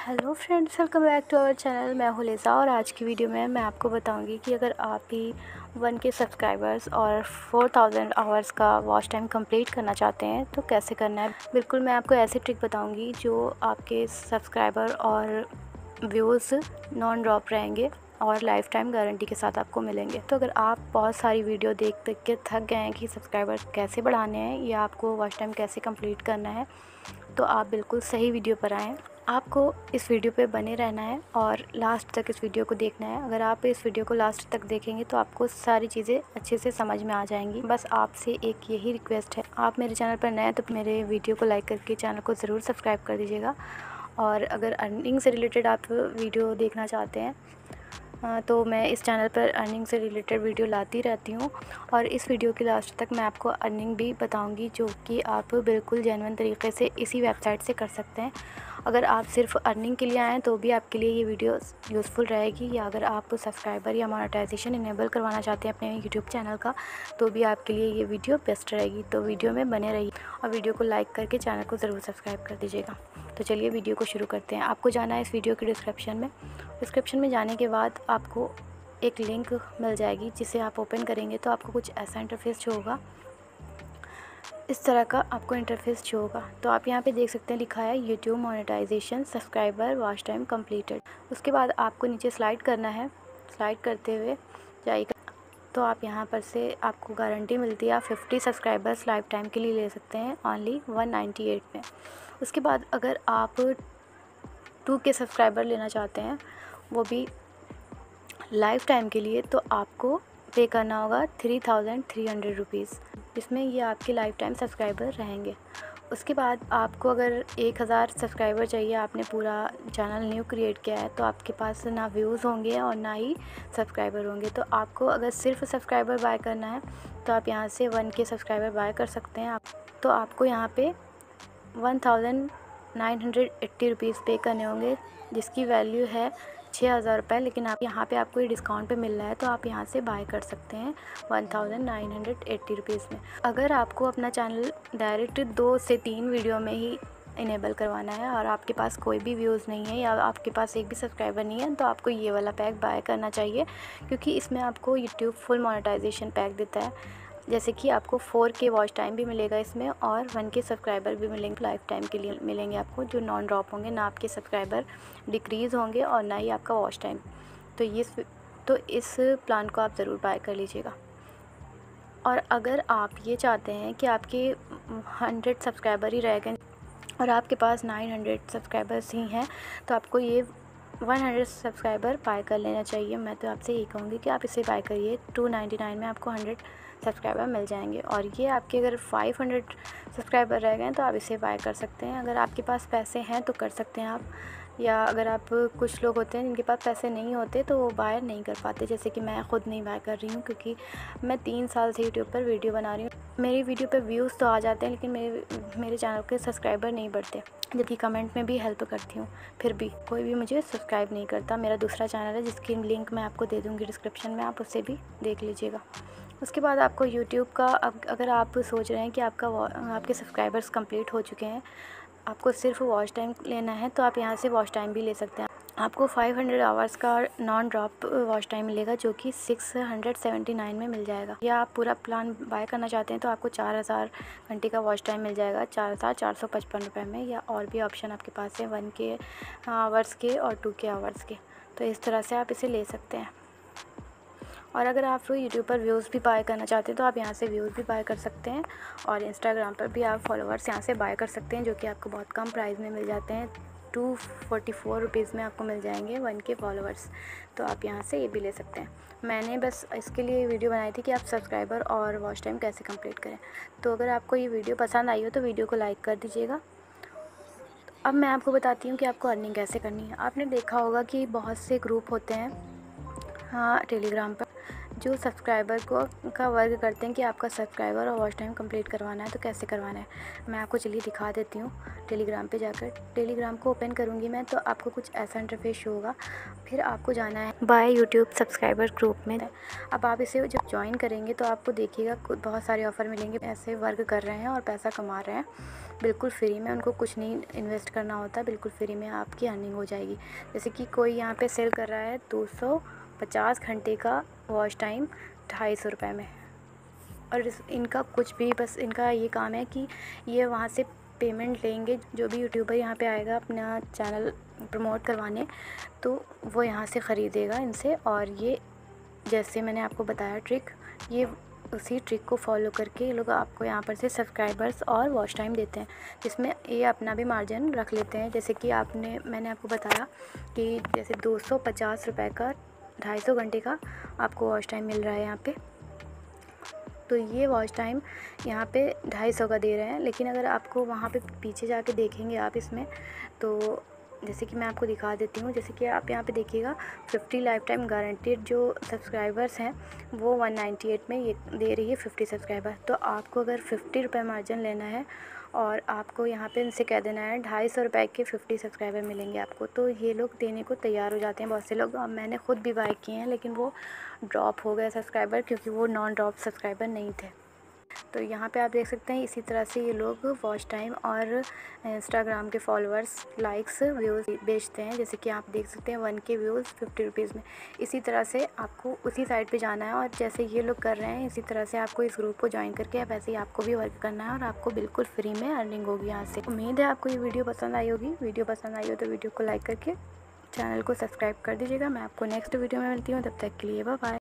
Hello friends, welcome back to our channel. मैं हूं Liza और आज की वीडियो में मैं आपको बताऊंगी कि अगर आप भी 1K सब्सक्राइबर्स और 4000 आवर्स का वॉच टाइम कंप्लीट करना चाहते हैं तो कैसे करना है। बिल्कुल मैं आपको ऐसी ट्रिक बताऊंगी जो आपके सब्सक्राइबर और व्यूज़ नॉन ड्रॉप रहेंगे और लाइफ टाइम गारंटी के साथ आपको मिलेंगे। तो अगर आप बहुत सारी वीडियो देख देख के थक गए हैं कि सब्सक्राइबर कैसे बढ़ाने हैं या आपको वॉच टाइम कैसे कंप्लीट करना है, तो आप बिल्कुल सही वीडियो पर आएँ। आपको इस वीडियो पे बने रहना है और लास्ट तक इस वीडियो को देखना है। अगर आप इस वीडियो को लास्ट तक देखेंगे तो आपको सारी चीज़ें अच्छे से समझ में आ जाएंगी। बस आपसे एक यही रिक्वेस्ट है, आप मेरे चैनल पर नए हैं तो मेरे वीडियो को लाइक करके चैनल को ज़रूर सब्सक्राइब कर दीजिएगा। और अगर अर्निंग से रिलेटेड आप वीडियो देखना चाहते हैं तो मैं इस चैनल पर अर्निंग से रिलेटेड वीडियो लाती रहती हूँ और इस वीडियो के लास्ट तक मैं आपको अर्निंग भी बताऊँगी, जो कि आप बिल्कुल जेन्युइन तरीके से इसी वेबसाइट से कर सकते हैं। अगर आप सिर्फ अर्निंग के लिए आएँ तो भी आपके लिए ये वीडियो यूज़फुल रहेगी, या अगर आप सब्सक्राइबर या मोनेटाइजेशन इनेबल करवाना चाहते हैं अपने यूट्यूब चैनल का तो भी आपके लिए ये वीडियो बेस्ट रहेगी। तो वीडियो में बने रहिए और वीडियो को लाइक करके चैनल को ज़रूर सब्सक्राइब कर दीजिएगा। तो चलिए वीडियो को शुरू करते हैं। आपको जाना है इस वीडियो के डिस्क्रिप्शन में जाने के बाद आपको एक लिंक मिल जाएगी जिसे आप ओपन करेंगे तो आपको कुछ ऐसा इंटरफेस शो होगा। इस तरह का आपको इंटरफेस शो होगा। तो आप यहाँ पे देख सकते हैं लिखा है YouTube monetization subscriber watch time completed. उसके बाद आपको नीचे स्लाइड करना है। स्लाइड करते हुए जाइएगा तो आप यहाँ पर से आपको गारंटी मिलती है, आप 50 सब्सक्राइबर्स लाइफ टाइम के लिए ले सकते हैं ओनली 198 में। उसके बाद अगर आप 2K सब्सक्राइबर लेना चाहते हैं वो भी लाइफ टाइम के लिए, तो आपको पे करना होगा 3300 रुपीज़। इसमें ये आपके लाइफ टाइम सब्सक्राइबर रहेंगे। उसके बाद आपको अगर 1000 सब्सक्राइबर चाहिए, आपने पूरा चैनल न्यू क्रिएट किया है तो आपके पास ना व्यूज़ होंगे और ना ही सब्सक्राइबर होंगे। तो आपको अगर सिर्फ सब्सक्राइबर बाय करना है तो आप यहाँ से 1K सब्सक्राइबर बाय कर सकते हैं। तो आपको यहाँ पे 1980 रुपीज़ पे करने होंगे, जिसकी वैल्यू है 6000 रुपये। लेकिन आप यहाँ पे आपको ये डिस्काउंट पे मिल रहा है तो आप यहाँ से बाय कर सकते हैं 1980 रुपीज़ में। अगर आपको अपना चैनल डायरेक्ट 2 से 3 वीडियो में ही इनेबल करवाना है और आपके पास कोई भी व्यूज़ नहीं है या आपके पास एक भी सब्सक्राइबर नहीं है तो आपको ये वाला पैक बाय करना चाहिए, क्योंकि इसमें आपको यूट्यूब फुल मोनेटाइजेशन पैक देता है। जैसे कि आपको 4K वॉच टाइम भी मिलेगा इसमें और 1K सब्सक्राइबर भी मिलेंगे, लाइफ टाइम के लिए मिलेंगे आपको, जो नॉन ड्रॉप होंगे। ना आपके सब्सक्राइबर डिक्रीज़ होंगे और ना ही आपका वॉच टाइम। तो इस प्लान को आप ज़रूर बाय कर लीजिएगा। और अगर आप ये चाहते हैं कि आपके 100 सब्सक्राइबर ही रह गए और आपके पास 900 सब्सक्राइबर्स ही हैं तो आपको ये 100 सब्सक्राइबर बाय कर लेना चाहिए। मैं तो आपसे यही कहूँगी कि आप इसे बाय करिए। 299 में आपको 100 सब्सक्राइबर मिल जाएंगे। और ये आपके अगर 500 सब्सक्राइबर रह गए तो आप इसे बाय कर सकते हैं। अगर आपके पास पैसे हैं तो कर सकते हैं आप, या अगर आप कुछ लोग होते हैं जिनके पास पैसे नहीं होते तो वो बाय नहीं कर पाते, जैसे कि मैं ख़ुद नहीं बाय कर रही हूँ क्योंकि मैं 3 साल से यूट्यूब पर वीडियो बना रही हूँ। मेरी वीडियो पे व्यूज़ तो आ जाते हैं लेकिन मेरे चैनल के सब्सक्राइबर नहीं बढ़ते, जबकि कमेंट में भी हेल्प करती हूँ फिर भी कोई भी मुझे सब्सक्राइब नहीं करता। मेरा दूसरा चैनल है जिसकी लिंक मैं आपको दे दूँगी डिस्क्रिप्शन में, आप उसे भी देख लीजिएगा। उसके बाद आपको यूट्यूब का अगर आप सोच रहे हैं कि आपके सब्सक्राइबर्स कंप्लीट हो चुके हैं, आपको सिर्फ वॉच टाइम लेना है तो आप यहाँ से वॉच टाइम भी ले सकते हैं। आपको 500 आवर्स का नॉन ड्रॉप वॉच टाइम मिलेगा जो कि 679 में मिल जाएगा। या आप पूरा प्लान बाय करना चाहते हैं तो आपको 4000 घंटे का वॉच टाइम मिल जाएगा 4455 रुपये में, या और भी ऑप्शन आपके पास है 1K आवर्स के और 2K आवर्स के। तो इस तरह से आप इसे ले सकते हैं। और अगर आप यूट्यूब पर व्यूज़ भी बाय करना चाहते हैं तो आप यहाँ से व्यूज़ भी बाय कर सकते हैं और इंस्टाग्राम पर भी आप फॉलोअर्स यहाँ से बाय कर सकते हैं, जो कि आपको बहुत कम प्राइस में मिल जाते हैं। 244 रुपीज़ में आपको मिल जाएंगे 1K फॉलोअर्स। तो आप यहाँ से ये भी ले सकते हैं। मैंने बस इसके लिए वीडियो बनाई थी कि आप सब्सक्राइबर और वॉच टाइम कैसे कंप्लीट करें। तो अगर आपको ये वीडियो पसंद आई हो तो वीडियो को लाइक कर दीजिएगा। अब मैं आपको बताती हूँ कि आपको अर्निंग कैसे करनी है। आपने देखा होगा कि बहुत से ग्रुप होते हैं टेलीग्राम पर, जो सब्सक्राइबर का वर्क करते हैं कि आपका सब्सक्राइबर और वॉच टाइम कंप्लीट करवाना है तो कैसे करवाना है, मैं आपको चलिए दिखा देती हूँ। टेलीग्राम पे जाकर टेलीग्राम को ओपन करूँगी मैं, तो आपको कुछ ऐसा इंटरफेस शो होगा। फिर आपको जाना है बाय यूट्यूब सब्सक्राइबर ग्रुप में। अब आप इसे जब ज्वाइन करेंगे तो आपको देखिएगा बहुत सारे ऑफ़र मिलेंगे। ऐसे वर्क कर रहे हैं और पैसा कमा रहे हैं बिल्कुल फ्री में, उनको कुछ नहीं इन्वेस्ट करना होता, बिल्कुल फ्री में आपकी अर्निंग हो जाएगी। जैसे कि कोई यहाँ पे सेल कर रहा है 250 घंटे का वॉच टाइम 250 रुपये में। और इनका कुछ भी, बस इनका ये काम है कि ये वहाँ से पेमेंट लेंगे। जो भी यूट्यूबर यहाँ पे आएगा अपना चैनल प्रमोट करवाने, तो वो यहाँ से ख़रीदेगा इनसे। और ये जैसे मैंने आपको बताया ट्रिक, ये उसी ट्रिक को फॉलो करके ये लोग आपको यहाँ पर से सब्सक्राइबर्स और वॉच टाइम देते हैं, जिसमें ये अपना भी मार्जिन रख लेते हैं। जैसे कि मैंने आपको बताया कि जैसे 250 रुपये का 250 घंटे का आपको वॉच टाइम मिल रहा है यहाँ पे। तो ये वॉच टाइम यहाँ पे 250 का दे रहे हैं। लेकिन अगर आपको वहाँ पे पीछे जाके देखेंगे आप इसमें, तो जैसे कि मैं आपको दिखा देती हूँ। जैसे कि आप यहाँ पे देखिएगा 50 लाइफ टाइम गारंटेड जो सब्सक्राइबर्स हैं वो 198 में ये दे रही है 50 सब्सक्राइबर। तो आपको अगर 50 रुपये मार्जिन लेना है और आपको यहाँ पे इनसे कह देना है 250 रुपये के 50 सब्सक्राइबर मिलेंगे आपको, तो ये लोग देने को तैयार हो जाते हैं बहुत से लोग। मैंने ख़ुद भी बाय किए हैं, लेकिन वो ड्रॉप हो गए सब्सक्राइबर, क्योंकि वो नॉन ड्रॉप सब्सक्राइबर नहीं थे। तो यहाँ पे आप देख सकते हैं इसी तरह से ये लोग वॉच टाइम और इंस्टाग्राम के फॉलोअर्स, लाइक्स, व्यूज़ बेचते हैं। जैसे कि आप देख सकते हैं 1K व्यूज़ 50 रुपीज़ में। इसी तरह से आपको उसी साइट पे जाना है और जैसे ये लोग कर रहे हैं इसी तरह से आपको इस ग्रुप को ज्वाइन करके वैसे ही आपको भी वर्क करना है और आपको बिल्कुल फ्री में अर्निंग होगी यहाँ से। उम्मीद है आपको ये वीडियो पसंद आई होगी। वीडियो पसंद आई हो तो वीडियो को लाइक करके चैनल को सब्सक्राइब कर दीजिएगा। मैं आपको नेक्स्ट वीडियो में मिलती हूँ, तब तक के लिए बाय बाय।